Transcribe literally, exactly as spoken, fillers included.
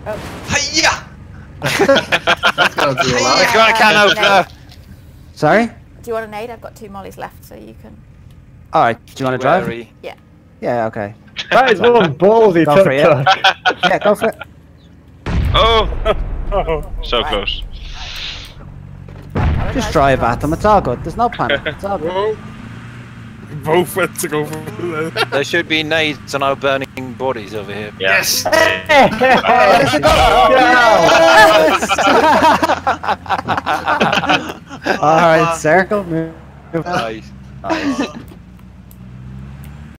Oh. Hiya! That's gonna do a lot. Hiya! Come on, can opener. Sorry? Do you want a nade? I've got two mollies left, so you can. Alright, do you want to drive? Wary. Yeah. Yeah, okay. That is one ballsy Go for it, yeah. TikTok. Yeah, go for it. Oh! Oh. So Right. close. Just drive at them, it's all good. There's no panic, it's all good. Whoa. Both went to go for the... There should be nades on our burning bodies over here. Yes! Alright, circle, move. Nice. Nice.